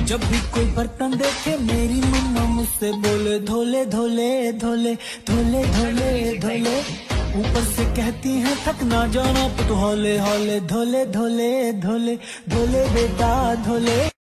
जब भी कोई बर्तन देखे मेरी मम्मा मुझसे बोले धोले धोले धोले धोले धोले धोले। ऊपर से कहती हैं थक ना जाना तो हौले हौले धोले धोले धोले धोले बेटा धोले।